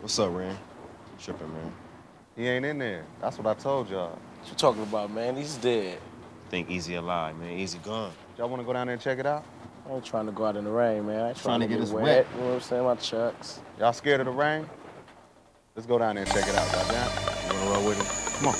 What's up, Ren? You tripping, man. He ain't in there. That's what I told y'all. What you talking about, man? He's dead. Think Easy alive, man. Easy gone. Y'all want to go down there and check it out? I ain't trying to go out in the rain, man. I ain't Trying to get us wet. wet. You know what I'm saying? My chucks. Y'all scared of the rain? Let's go down there and check it out, goddamn. You wanna roll with him? Come on.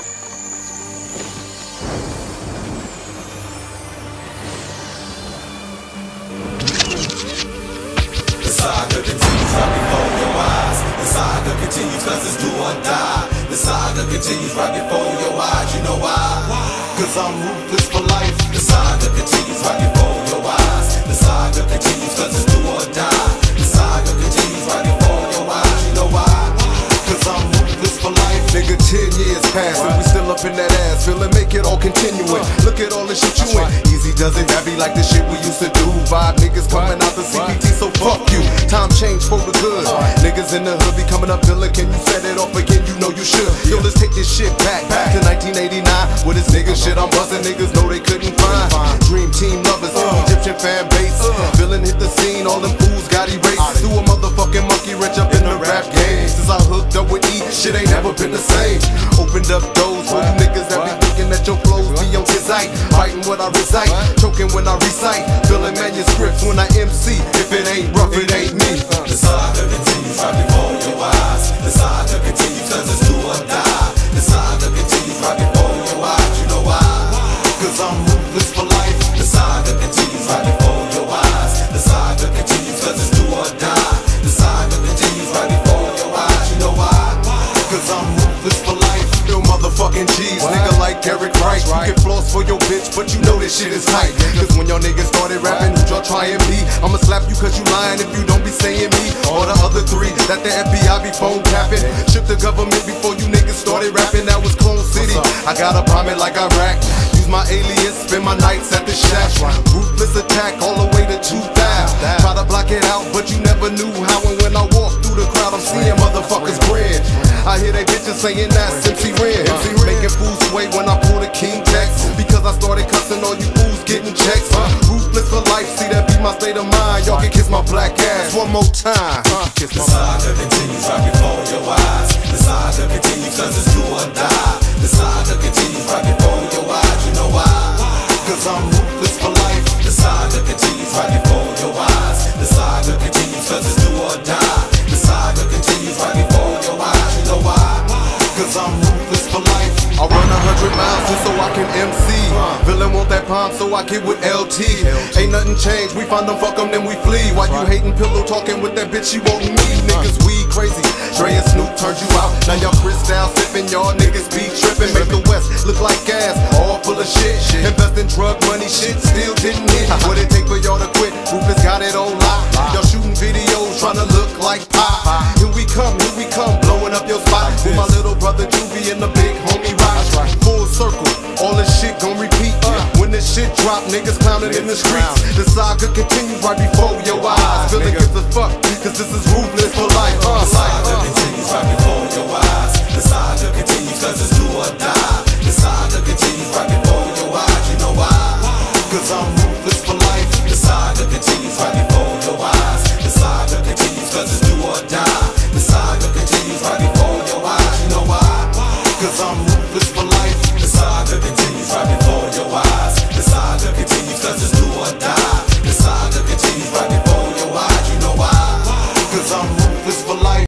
The saga continues right before your eyes. The saga continues cause it's do or die. The saga continues right before your eyes. You know why? Cause I'm ruthless for life. The saga continues right before your eyes. The saga continues cause it's do or die. The saga continues right before your eyes. You know why? Cause I'm ruthless for life. Nigga, 10 years past and we still up in that ass. Feeling make it all continuing. Look at all the shit you in. Easy does it, that be like the shit we used to do. Vibe niggas coming out the CBT, so fuck you. Time change for the good. Niggas in the hood be coming up villain. Can you set it off again? You know you should. Yo, let's take this shit back to 1989. With this nigga shit I'm busting, niggas know they couldn't find. Dream team lovers, Egyptian fan base. Villain hit the scene, all them fools got erased. Threw a motherfucking monkey wrench up in the rap game. Since I hooked up with E, shit ain't never been the same. Opened up doors for you niggas that be thinking that your flows be on sight. Fighting what I recite, choking when I recite, filling manuscripts when I MC. If it ain't rough, it ain't me. The saga continues right before your eyes. The saga continues cause it's do or die. The saga continues right before your eyes. You know why? Cause I'm ruthless for life. The saga continues right before your eyes. The saga continues cause it's do or die. The saga continues right before your eyes. You know why? Cause I'm ruthless for life. Yo, motherfucking G's, nigga like Eric Wright. You get floss for your bitch, but you know this shit is hype. Cause when y'all niggas started rapping, who'd y'all try and be? I'ma slap you cause you lying if you don't be saying me. Or the other three that the FBI be phone tapping. Shook the government before you niggas started rapping. That was Clone City. I got a bomb it like Iraq. Use my alias, spend my nights at the shack. Ruthless attack all the way to 2000. Try to block it out, but you never knew how. And when I walk through the crowd, I'm seeing motherfuckers grin. I hear they bitches saying that's MC Ren. Making fools sway when I pull the King Text. Because I started cussing all you fools getting checks. Ruthless for life, see that be my state of mind. Y'all can kiss my black ass one more time. The saga continues right before your eyes. The saga continues cause it's do or die. The saga continues right before your eyes. You know why? Cause I'm ruthless for life. The saga continues right before your eyes. The saga continues cause it's do or die. The saga continues right before your eyes. You know why? Cause I'm ruthless for life. I run 100 miles just so I can MC. Villain want that palm so I get with LT. Ain't nothing changed, we find them, fuck them, then we flee. Why you hating pillow talking with that bitch, you want me? Niggas weed crazy, Dre and Snoop turned you out. Now y'all crystal sipping, y'all niggas be tripping. Make the West look like gas, all full of shit. Invest in drug money, shit still didn't hit. What it take for y'all to quit? Rufus got it on lock. Y'all shooting videos trying to look like pop. Here we come, blowing up your spot. With my little brother Juvie and the big homie Rock. Full circle, all this shit gon' repeat. When this shit drop, niggas clowning in the streets. The saga continues right before your eyes. Feeling gives a fuck, cause this is